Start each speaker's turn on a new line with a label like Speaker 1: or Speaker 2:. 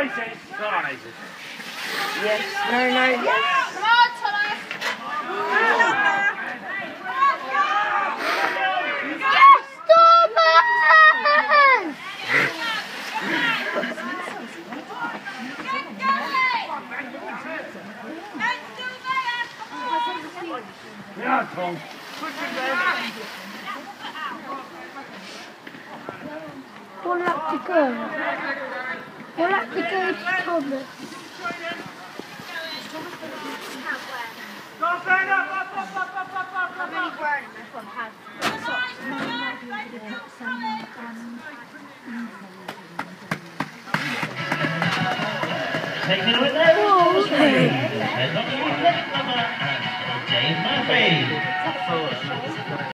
Speaker 1: Isis. Go on, Isis.
Speaker 2: Yes. No, no, yes.
Speaker 3: Come on, Thomas. Yes, Thomas!
Speaker 1: Yeah, Tom.
Speaker 3: One lap to go. One lap to go to Thomas.
Speaker 1: Go, stand up! Up!
Speaker 3: I'm really wearing this one has socks.
Speaker 4: Taking it with there, James Murphy.